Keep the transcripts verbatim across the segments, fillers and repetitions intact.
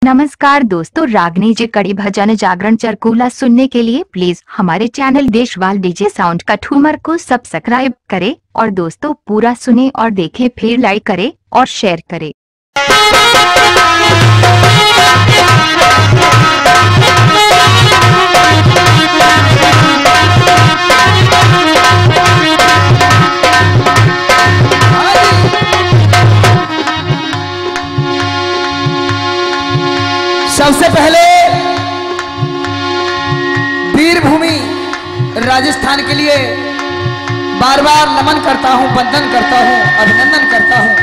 नमस्कार दोस्तों, रागनी जी कड़ी भजन जागरण चरकूला सुनने के लिए प्लीज हमारे channel Deshwal DJ sound Kathumar को सब्सक्राइब करें और दोस्तों पूरा सुने और देखें, फिर लाइक करें और शेयर करें। सबसे पहले वीरभूमि राजस्थान के लिए बार बार नमन करता हूं, वंदन करता हूं, अभिनंदन करता हूं।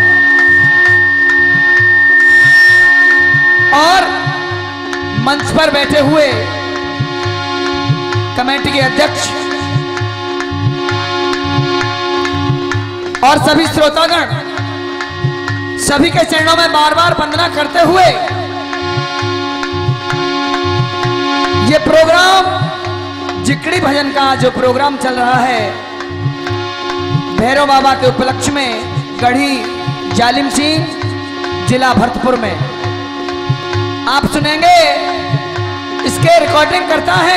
और मंच पर बैठे हुए कमेटी के अध्यक्ष और सभी श्रोतागण, सभी के चरणों में बार बार वंदना करते हुए ये प्रोग्राम जिकड़ी भजन का जो प्रोग्राम चल रहा है भैरव बाबा के उपलक्ष्य में गढ़ी जालिम सिंह जिला भरतपुर में आप सुनेंगे। इसके रिकॉर्डिंग करता है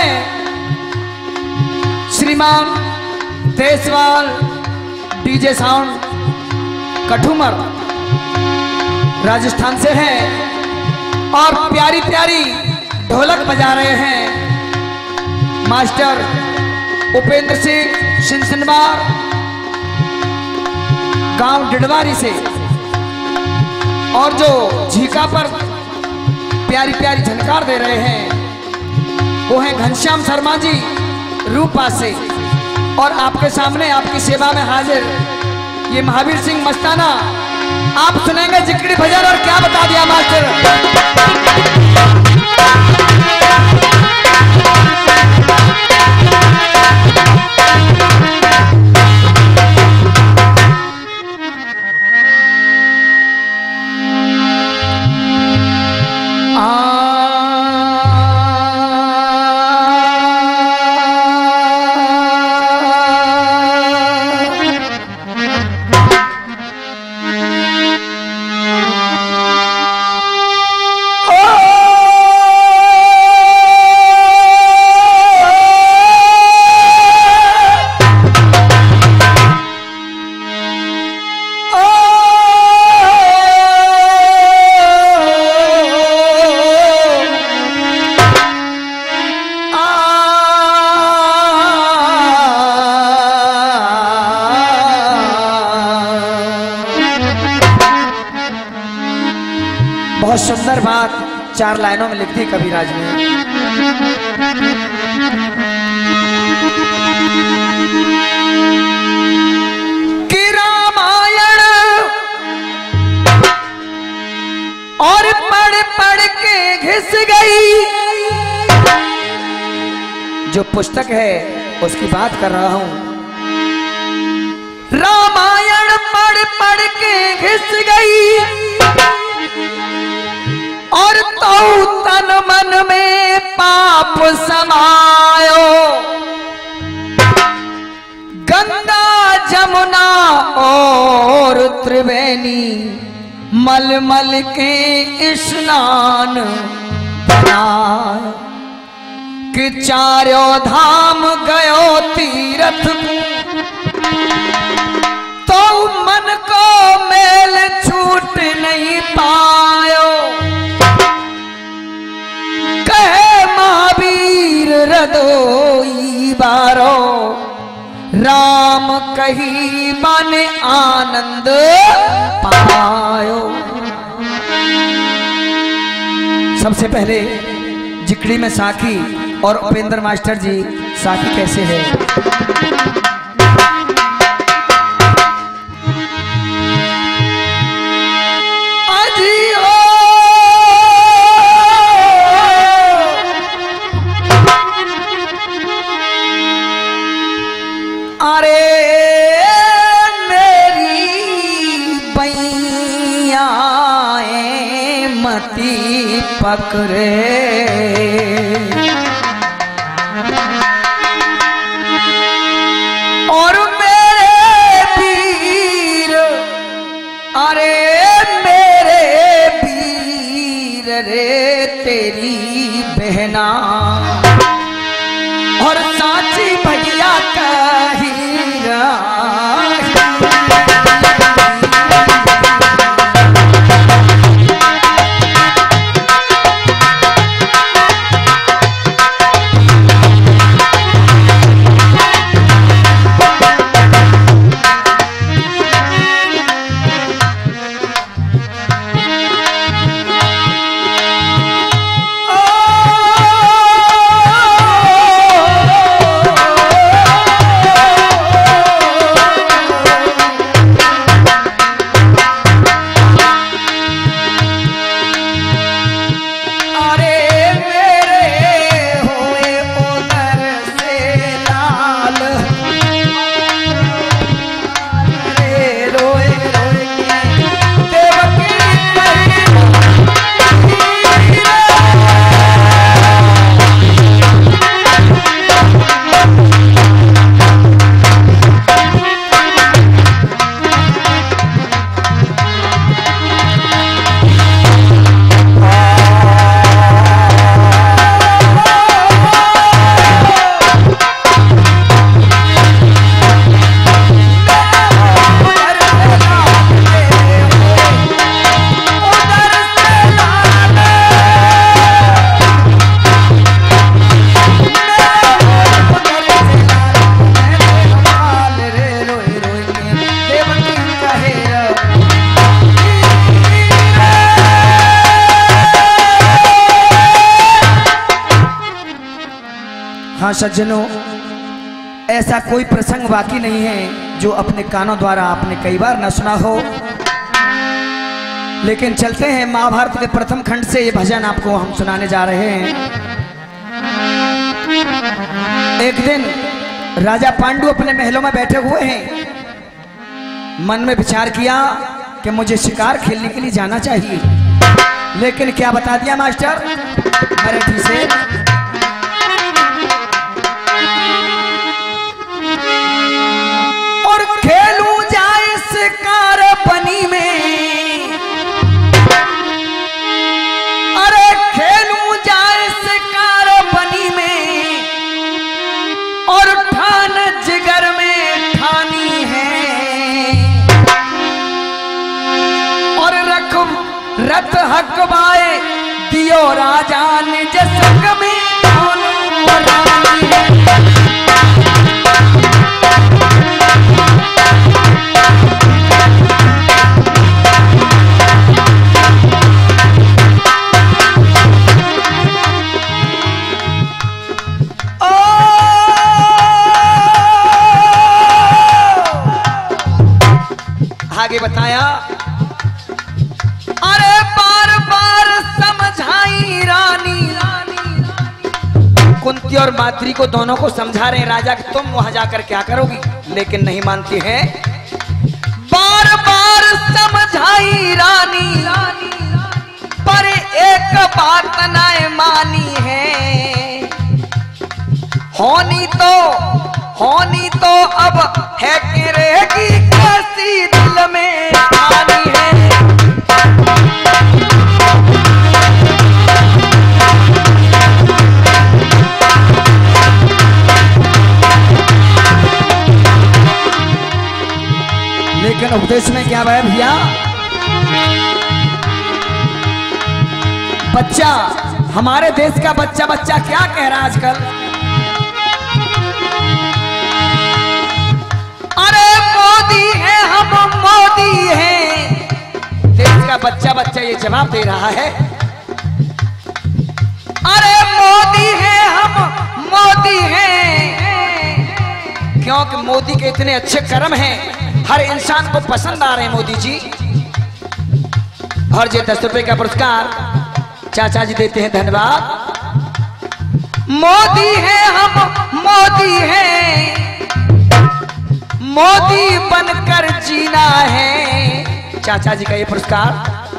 श्रीमान देशवाल डीजे साउंड कठूमर, राजस्थान से है और प्यारी प्यारी ढोलक बजा रहे हैं मास्टर उपेंद्र सिंह सिंसनवार, गांव डिडवारी से। और जो झीका पर प्यारी प्यारी झनकार दे रहे हैं वो हैं घनश्याम शर्मा जी रूपा से। और आपके सामने आपकी सेवा में हाजिर ये महावीर सिंह मस्ताना। आप सुनेंगे जिकड़ी भजन। और क्या बता दिया मास्टर। बहुत सुंदर बात चार लाइनों में लिख दी कबीराज ने। कि रामायण और पढ़ पढ़ के घिस गई, जो पुस्तक है उसकी बात कर रहा हूं। रामायण पढ़ पढ़ के घिस गई और तो तन मन में पाप समायो। गंगा जमुना और त्रिवेणी मल मल के स्नान बनाए। कि चारों धाम गयो तीरथ तो मन को मेल छूट नहीं पायो। कहे महावीर हृदोई बारो, राम कही मन आनंद पायो। सबसे पहले जिकड़ी में साखी और उपेंद्र मास्टर जी साखी कैसे है। पकड़े और मेरे वीर, अरे मेरे वीर रे तेरी बहना और साची भैया कही हाँ सज्जनों, ऐसा कोई प्रसंग बाकी नहीं है जो अपने कानों द्वारा आपने कई बार न सुना हो। लेकिन चलते हैं महाभारत के प्रथम खंड से ये भजन आपको हम सुनाने जा रहे हैं। एक दिन राजा पांडु अपने महलों में बैठे हुए हैं। मन में विचार किया कि मुझे शिकार खेलने के लिए जाना चाहिए, लेकिन क्या बता दिया मास्टर मराठी से, और खेलूं जाए शिकार बनी में, अरे खेलूं जाए शिकार बनी में, और ठान जिगर में ठानी है, और रख रथ हकवाए दियो राजा निज संग में रानी है। आगे बताया, अरे बार बार समझाई रानी, कुंती और माद्री को दोनों को समझा रहे हैं राजा कि तुम वहां जाकर क्या करोगी, लेकिन नहीं मानती है। बार बार समझाई रानी, पर एक बात न मानी है, होनी तो होनी तो अब है कि रहेगी कैसी दिल में आनी है। लेकिन उपदेश में क्या है भैया, बच्चा हमारे देश का बच्चा बच्चा क्या कह रहा है आजकल, अरे मोदी है हम मोदी हैं, देश का बच्चा बच्चा ये जवाब दे रहा है, अरे मोदी है हम मोदी हैं, क्योंकि मोदी के इतने अच्छे कर्म हैं, हर इंसान को पसंद आ रहे हैं मोदी जी। और ये दस रुपए का पुरस्कार चाचा जी देते हैं, धन्यवाद। मोदी है हम मोदी हैं, मोदी बनकर जीना है, चाचा जी का ये पुरस्कार।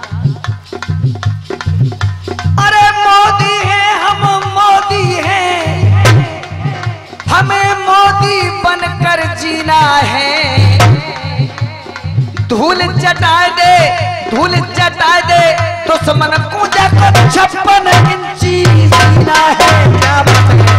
अरे मोदी है हम मोदी हैं, हमें मोदी बनकर जीना है, धूल चटा दे धूल चटा दे दुश्मन को जाकर छप्पन इंची सीना है, क्या बात है।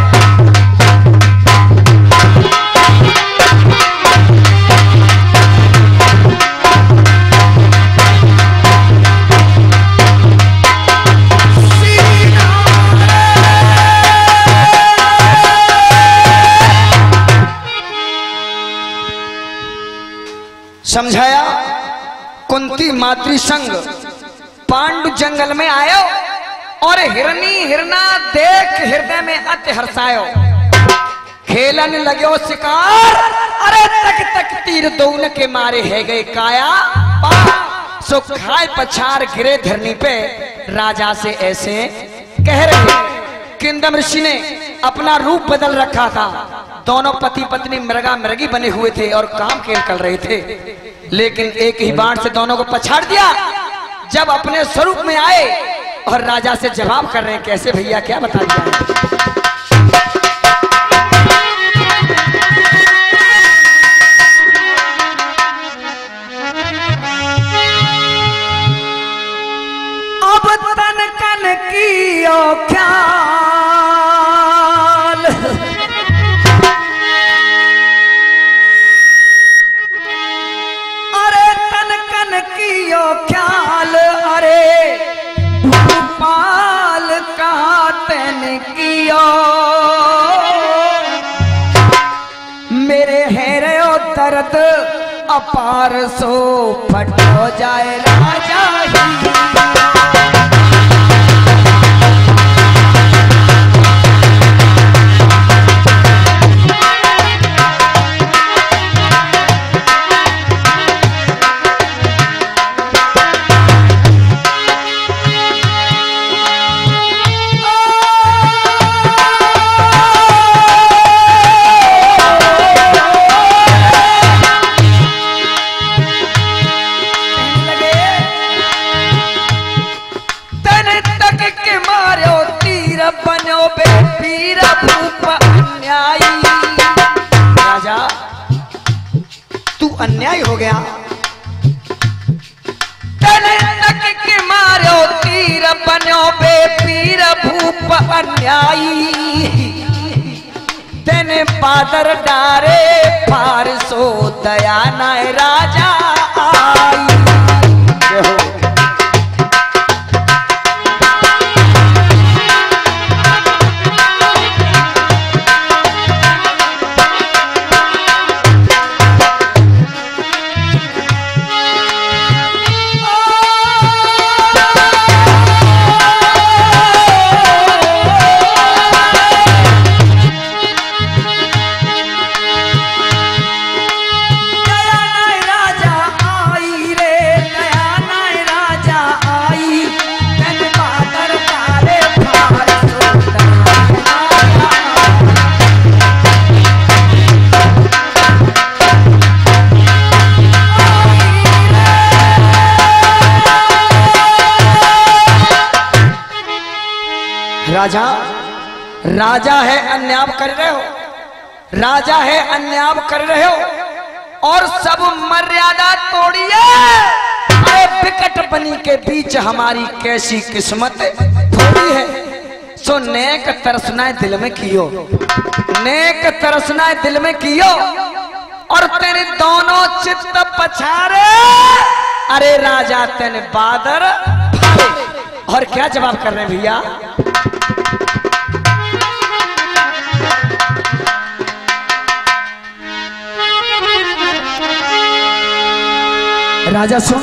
समझाया कुंती मातृ संग पांडु जंगल में आयो और हिरनी हिरना देख हृदय में अति हर्षायो, खेलन लगो शिकार, अरे तक तक तीर दौन के मारे है गए काया पा, सो खाए पछार गिरे धरनी पे, राजा से ऐसे कह रहे। किंदम ऋषि ने अपना रूप बदल रखा था, दोनों पति पत्नी मृगा मृगी बने हुए थे और काम खेल कर रहे थे, लेकिन एक ही बाण से दोनों को पछाड़ दिया। जब अपने स्वरूप में आए और राजा से जवाब कर रहे हैं, कैसे भैया क्या बता दिया। अब तन कन की ओ ख्याल, अरे तन कन की ओ ख्याल, अरे भूपाल का तन कियो, मेरे हैरे ओ दर्द अपार सो फटो जाए राजा ही। राजा तू अन्याय हो गया, तने तक के मारो तीर बनो बे पीर भूप अन्यायी, तेने पादर डारे फारसो दया नाय राजा आई। राजा राजा है अन्याय कर रहे हो, राजा है अन्याय कर रहे हो और सब मर्यादा तोड़िए। अरे विकट बनी के बीच हमारी कैसी किस्मत थोड़ी है, सो नेक तरसनाए दिल में कियो, नेक तरसनाए दिल में कियो और तेरे दोनों चित्त पछारे, अरे राजा तेने बादर फाड़े। और क्या जवाब कर रहे हैं भैया। राजा सुन,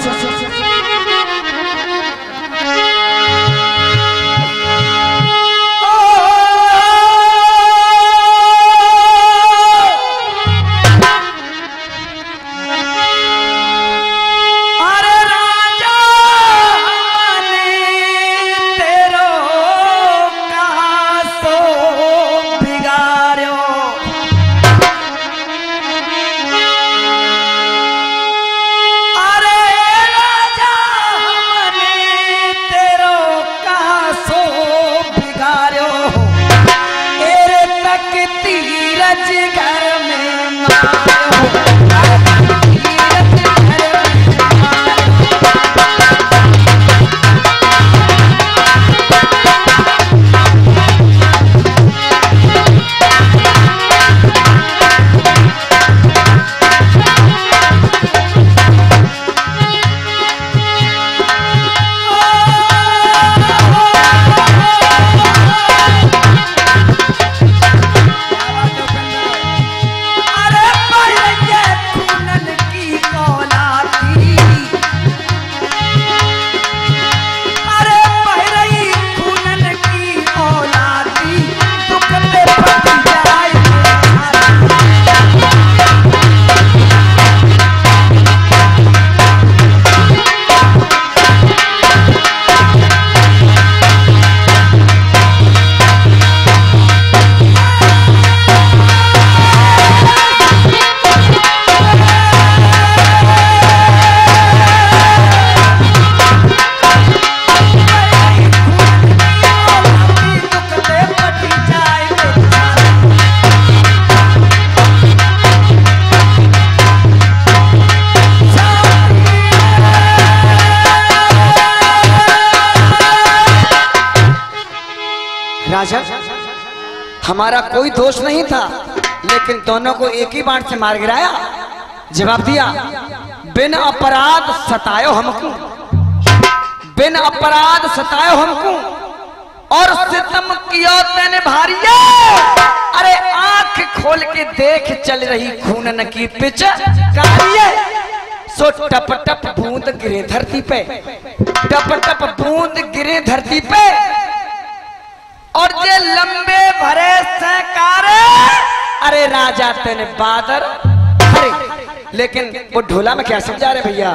राजा, हमारा कोई दोष नहीं था, लेकिन दोनों को एक ही बाण से मार गिराया। जवाब दिया, बिन अपराध सतायो हमको, बिन अपराध सतायो हमको, और सितम कियो तेने भारिये। अरे आंख खोल के देख, चल रही खूनन की पिच कारिये। सो टप टप बूंद गिरे धरती पे, टप टप बूंद गिरे धरती पे, और जे लंबे भरे सहकारे। अरे राजा तेने बादर। अरे लेकिन वो ढोला में क्या समझा रहे भैया?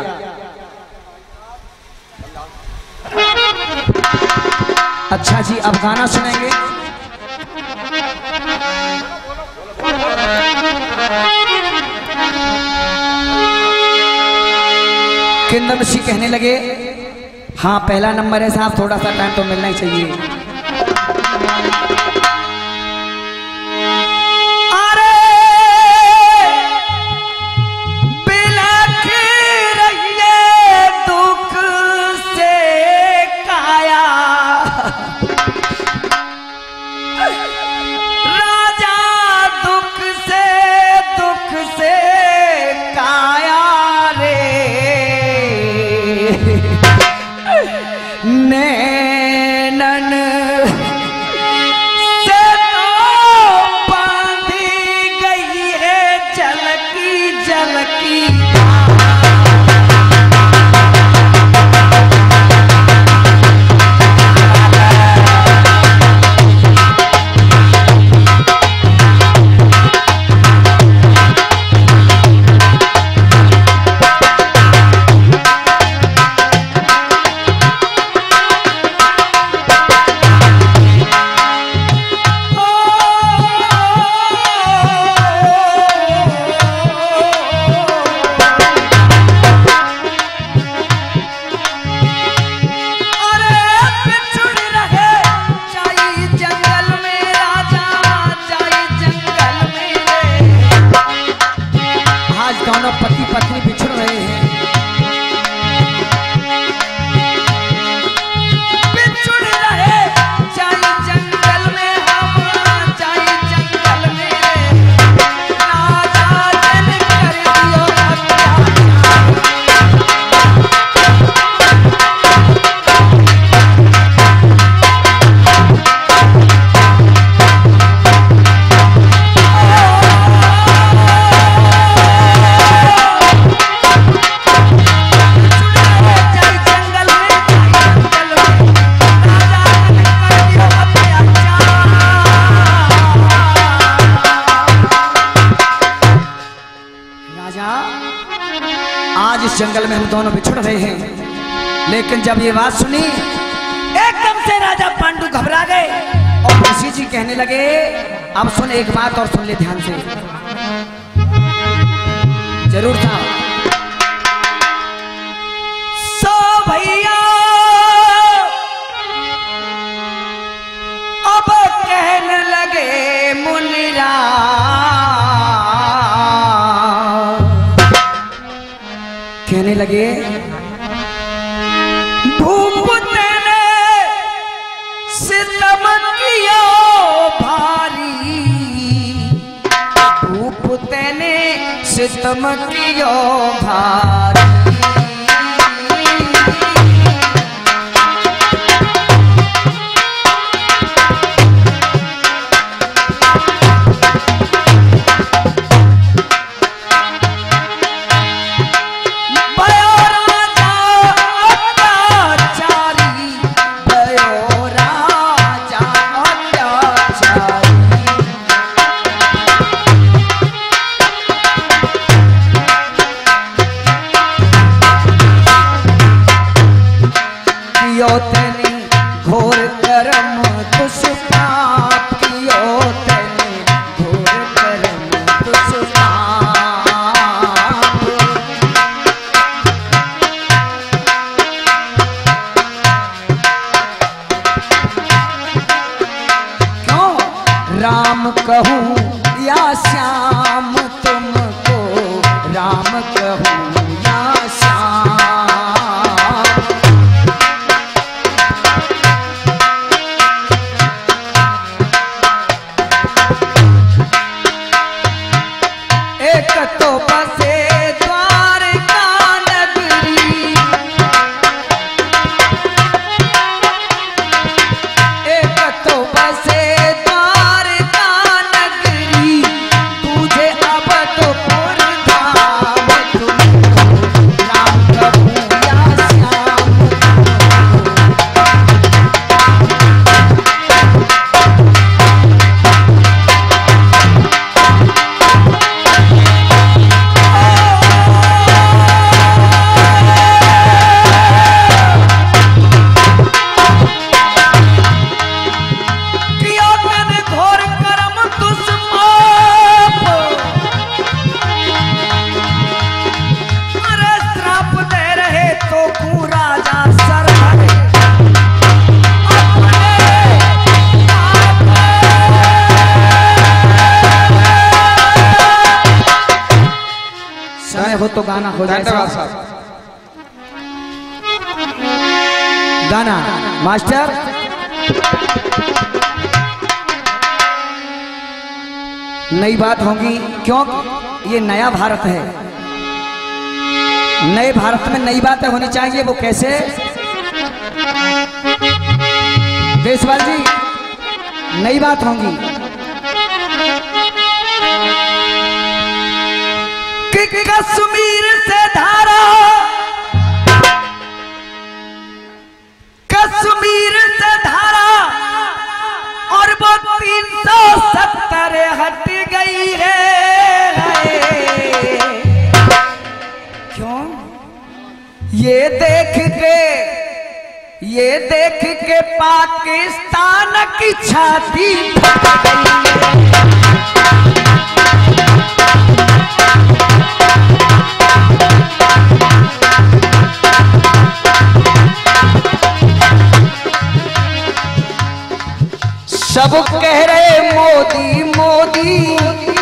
अच्छा जी, अब गाना सुनेंगे। किंदम सिंह कहने लगे, हाँ पहला नंबर है साहब, थोड़ा सा टाइम तो मिलना ही चाहिए। जंगल में हम दोनों बिछुड़ रहे हैं, लेकिन जब ये बात सुनी एकदम से राजा पांडु घबरा गए और ऋषि जी कहने लगे, अब सुन एक बात और सुन ले ध्यान से। जरूर था। सो भैया अब कहने लगे मुनिरा, कहने लगे भूप तेने सितम कियो भारी, भूप तेने सितम कियो भारी। घोर कर्म दुष्पाप कियो तेने, घोर कर्म दुष्पाप। क्यों राम कहूँ या श्याम तुमको, राम कहूँ या श्याम। तो गाना हो जाए साहब। गाना मास्टर। नई बात होगी क्यों, ये नया भारत है, नए भारत में नई बातें होनी चाहिए। वो कैसे? देशवाल जी नई बात होंगी कि कश्मीर से धारा, कश्मीर से धारा और वो तीन सौ सत्तर हट गई है। क्यों? ये देख के, ये देख के पाकिस्तान की छाती फट गई है। सब कह रहे मोदी मोदी,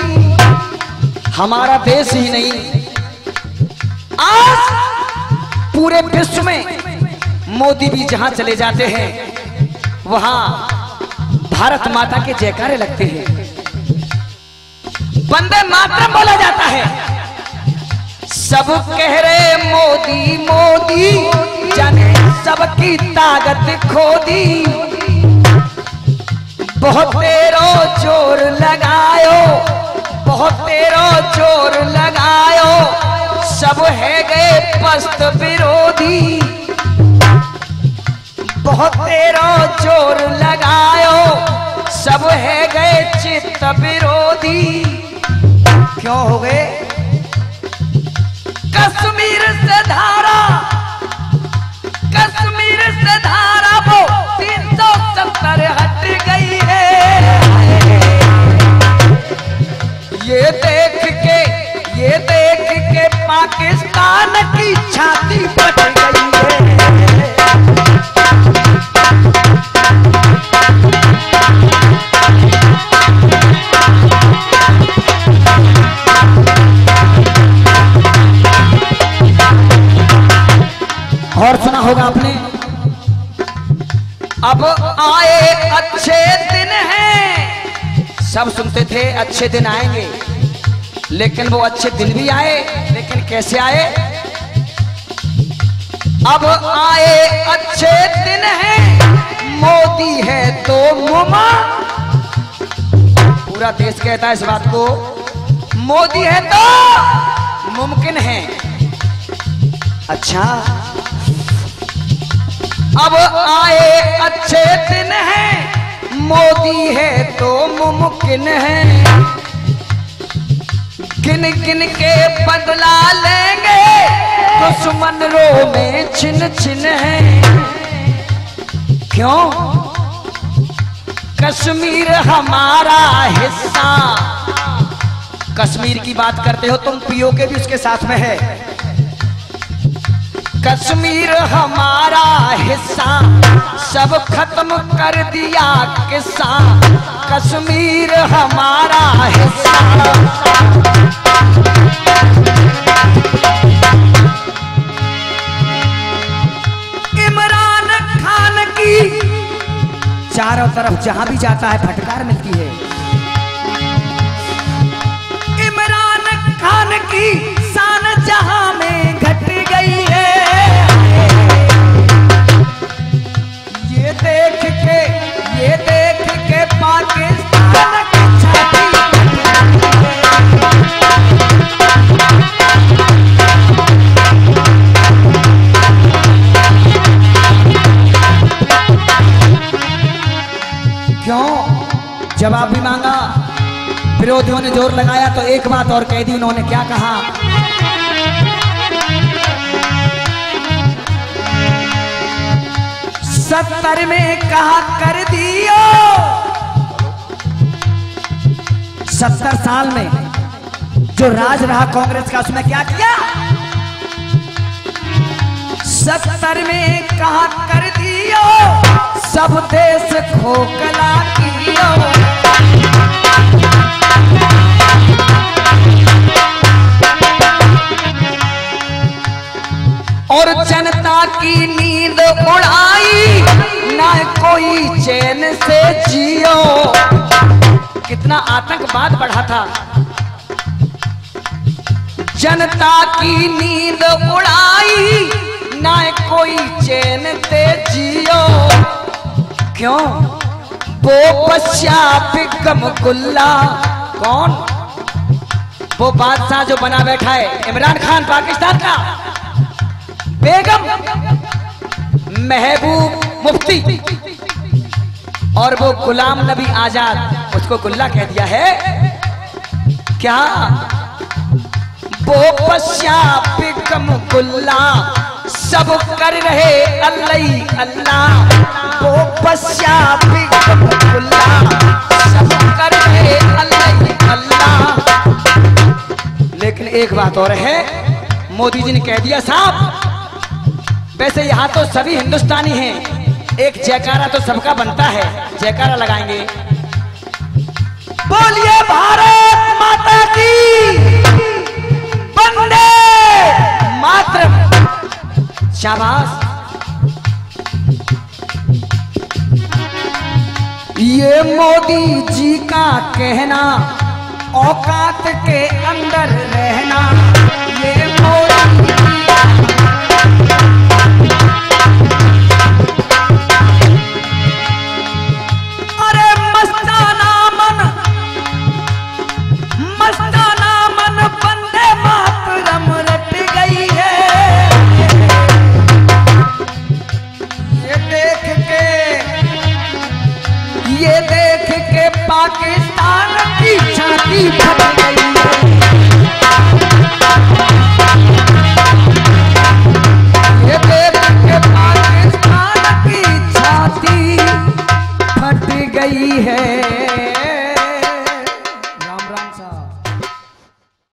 हमारा देश ही नहीं आज पूरे विश्व में मोदी भी जहां चले जाते हैं वहां भारत माता के जयकारे लगते हैं, वंदे मातरम बोला जाता है। सब कह रहे मोदी मोदी, जाने सबकी ताकत खो दी। बहुत तेरो जोर लगायो, बहुत तेरो जोर लगायो, सब है गए पस्त विरोधी। बहुत तेरो जोर लगायो, सब है गए चित्त विरोधी। क्यों हो गए? कश्मीर से धारा, कश्मीर से धारा वो तीन सौ सत्तर हट गई है। ये देख के, ये देख के पाकिस्तान की छाती फट गई है। और सुना होगा आपने, अब आए अच्छे दिन हैं। सब सुनते थे अच्छे दिन आएंगे, लेकिन वो अच्छे दिन भी आए, लेकिन कैसे आए? अब आए अच्छे दिन हैं, मोदी है तो मुमा, पूरा देश कहता है इस बात को, मोदी है तो मुमकिन है। अच्छा, अब आए अच्छे दिन हैं, मोदी है तो मुमकिन है। गिन गिन के बदला लेंगे, दुश्मन रो में छिन छिन है। क्यों? कश्मीर हमारा हिस्सा। कश्मीर की बात करते हो तुम, पीओके भी उसके साथ में है। कश्मीर हमारा हिस्सा, सब खत्म कर दिया किस्सा। कश्मीर हमारा हिस्सा। इमरान खान की चारों तरफ जहां भी जाता है फटकार मिलती है। इमरान खान की शान जहां में घट गई है। ये देख के, ये देख के पाकिस्तान की छाती क्यों? जवाब भी मांगा, विरोधियों ने जोर लगाया तो एक बात और कह दी उन्होंने। क्या कहा? सत्तर में कहा कर दियो, सत्तर साल में जो राज रहा कांग्रेस का, उसमें क्या किया? सत्तर में कहा कर दियो, सब देश खोखला कियो। की नींद उड़ाई, ना कोई चैन से जियो। कितना आतंकवाद बढ़ा था। जनता की नींद उड़ाई, ना कोई चैन से जियो। क्यों? वो पश्या बिगम गुल्ला। कौन? वो बादशाह जो बना बैठा है इमरान खान पाकिस्तान का, बेगम महबूब मुफ्ती और वो गुलाम नबी आजाद, उसको गुल्ला कह दिया है। क्या? वो पश्या बिगम गुल्ला, सब कर रहे अल्लाह अल्लाह। वो पश्या बिगम गुल्ला, सब कर रहे अल्लाह अल्लाह। लेकिन एक बात और है, मोदी जी ने कह दिया साहब, वैसे यहाँ तो सभी हिंदुस्तानी हैं, एक जयकारा तो सबका बनता है, जयकारा लगाएंगे। बोलिए भारत माता की, वंदे मातरम। शाबाश। ये मोदी जी का कहना, औकात के अंदर रहना। ये मोदी जी का, अरे मस्ताना मन, मस्ताना मन वंदे मातरम रट गई है। ये देख के, ये देख के पाकिस्तान की छाती फट गई।